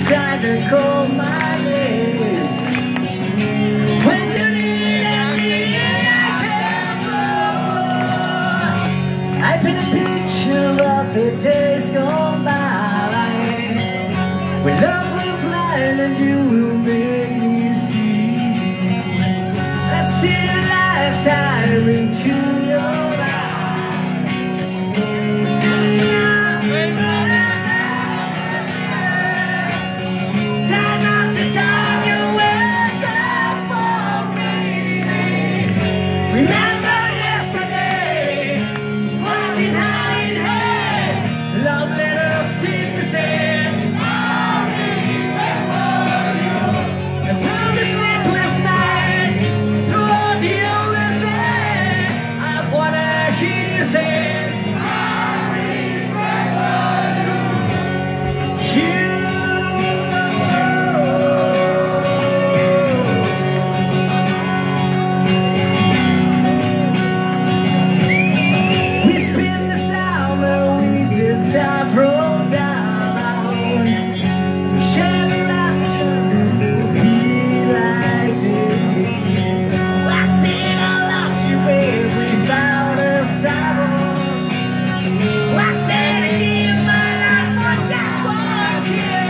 tried to call my name. When you needed me, I came through. I paint a picture of the days gone by, when love will blind and you will make me see. I see a lifetime into your eyes. Remember yesterday, walking hand in hand, love letters seem the same. I'll remember you. And through the sleepless night, through all the endless day, I wanna hear you say, I'll remember you. Time rolled down, we share the laughter, will be like this. I said I love you, babe, without a sorrow. I said I give my life for just one kiss.